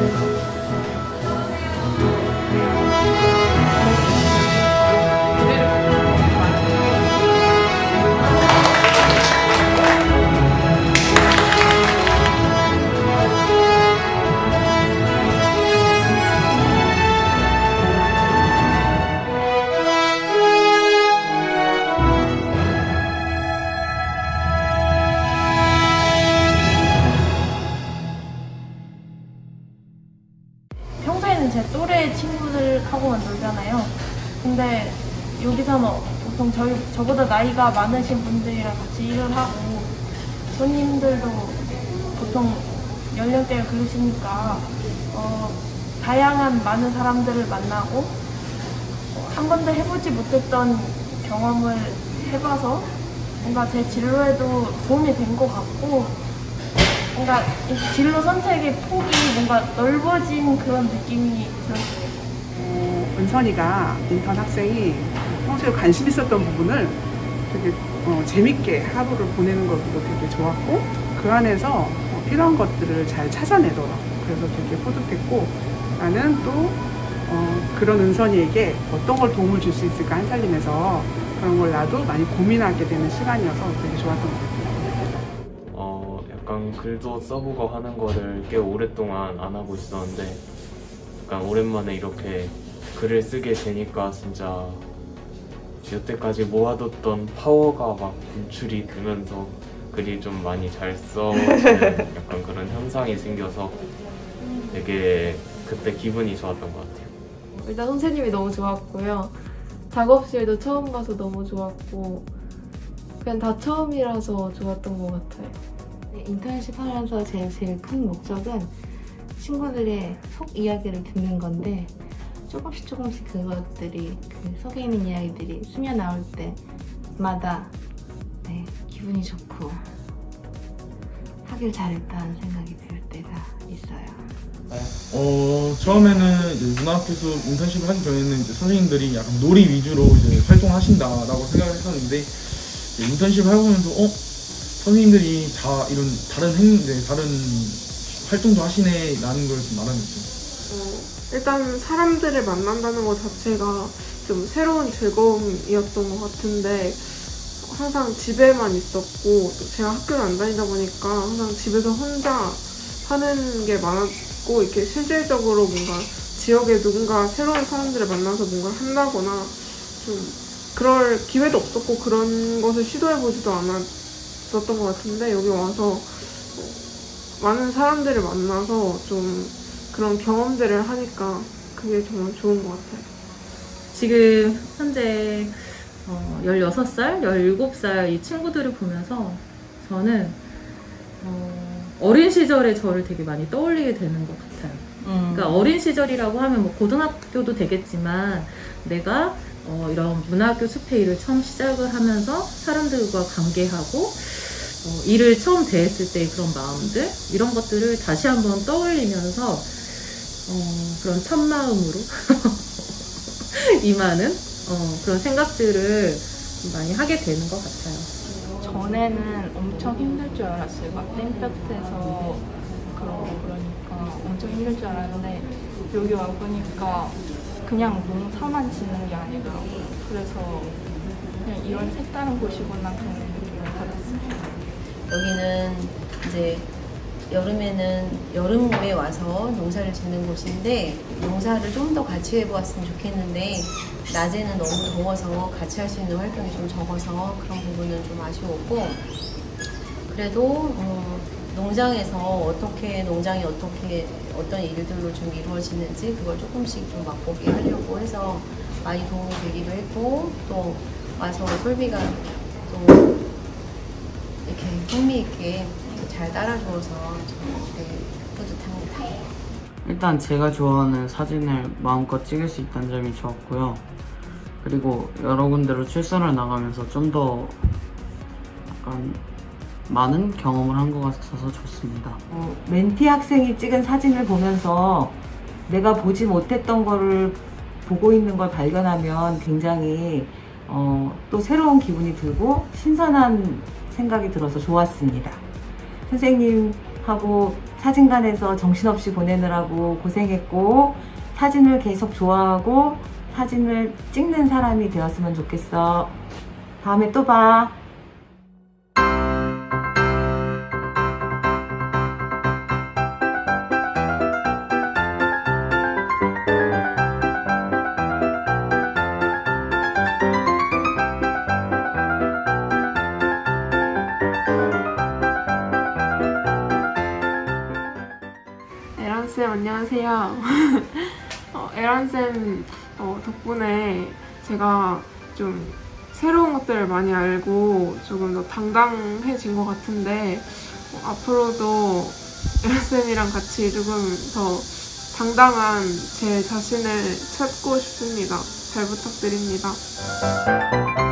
평소에는 제 또래 친구들하고만 놀잖아요. 근데 여기서는 보통 저보다 나이가 많으신 분들이랑 같이 일을 하고 손님들도 보통 연령대가 그러시니까 다양한 많은 사람들을 만나고 한 번도 해보지 못했던 경험을 해봐서 뭔가 제 진로에도 도움이 된 것 같고 뭔가 이 진로 선택의 폭이 뭔가 넓어진 그런 느낌이 들었어요. 은선이가 인턴 학생이 평소에 관심 있었던 부분을 되게 재밌게 하루를 보내는 것도 되게 좋았고 그 안에서 필요한 것들을 잘 찾아내더라고. 그래서 되게 뿌듯했고 나는 또 그런 은선이에게 어떤 걸 도움을 줄 수 있을까 한살림에서 그런 걸 나도 많이 고민하게 되는 시간이어서 되게 좋았던 것 같아요. 약간 글도 써보고 하는 거를 꽤 오랫동안 안 하고 있었는데 약간 오랜만에 이렇게 글을 쓰게 되니까 진짜 여태까지 모아뒀던 파워가 막 분출이 되면서 글이 좀 많이 잘 써지는 약간 그런 현상이 생겨서 되게 그때 기분이 좋았던 것 같아요. 일단 선생님이 너무 좋았고요. 작업실도 처음 봐서 너무 좋았고 그냥 다 처음이라서 좋았던 것 같아요. 인턴십 하면서 제일 큰 목적은 친구들의 속 이야기를 듣는 건데 조금씩 그것들이 그 속에 있는 이야기들이 스며나올 때마다 기분이 좋고 하길 잘했다는 생각이 들 때가 있어요. 처음에는 이제 문화학교에서 인턴십을 하기 전에는 이제 선생님들이 약간 놀이 위주로 이제 활동하신다라고 생각을 했었는데 인턴십을 해보면서 선생님들이 다 이런 다른 활동도 하시네라는 걸 좀 알아냈죠. 일단 사람들을 만난다는 것 자체가 좀 새로운 즐거움이었던 것 같은데 항상 집에만 있었고 또 제가 학교를 안 다니다 보니까 항상 집에서 혼자 하는 게 많았고 이렇게 실질적으로 뭔가 지역에 누군가 새로운 사람들을 만나서 뭔가 한다거나 좀 그럴 기회도 없었고 그런 것을 시도해보지도 않았었던 것 같은데 여기 와서 많은 사람들을 만나서 좀 그런 경험들을 하니까 그게 정말 좋은 것 같아요. 지금 현재 16살, 17살 이 친구들을 보면서 저는 어린 시절의 저를 되게 많이 떠올리게 되는 것 같아요. 그러니까 어린 시절이라고 하면 뭐 고등학교도 되겠지만 내가 이런 문화학교 숲의 일을 처음 시작을 하면서 사람들과 관계하고 일을 처음 대했을 때의 그런 마음들 이런 것들을 다시 한번 떠올리면서 그런 첫 마음으로 임하는 그런 생각들을 많이 하게 되는 것 같아요. 전에는 엄청 힘들 줄 알았어요. 막 땡볕에서 그러니까 엄청 힘들 줄 알았는데 여기 와보니까 그냥 농사만 짓는 게 아니더라고요. 그래서 그냥 이런 색다른 곳이구나 그런 느낌을 받았어요. 여기는 이제 여름에 와서 농사를 짓는 곳인데 농사를 좀 더 같이 해보았으면 좋겠는데 낮에는 너무 더워서 같이 할 수 있는 활동이 좀 적어서 그런 부분은 좀 아쉬웠고 그래도 농장에서 농장이 어떤 일들로 좀 이루어지는지 그걸 조금씩 좀 맛보게 하려고 해서 많이 도움이 되기도 했고 또 와서 솔비가 또 이렇게 흥미있게 잘 따라줘서 되게 뿌듯합니다. 일단 제가 좋아하는 사진을 마음껏 찍을 수 있다는 점이 좋았고요. 그리고 여러 군데로 출사를 나가면서 좀 더 약간 많은 경험을 한 것 같아서 좋습니다. 멘티 학생이 찍은 사진을 보면서 내가 보지 못했던 거를 보고 있는 걸 발견하면 굉장히 또 새로운 기분이 들고 신선한 생각이 들어서 좋았습니다. 선생님 하고 사진관에서 정신없이 보내느라고 고생했고 사진을 계속 좋아하고 사진을 찍는 사람이 되었으면 좋겠어. 다음에 또 봐. 에란쌤 안녕하세요. 에란쌤 덕분에 제가 좀 새로운 것들을 많이 알고 조금 더 당당해진 것 같은데 앞으로도 에란쌤이랑 같이 조금 더 당당한 제 자신을 찾고 싶습니다. 잘 부탁드립니다.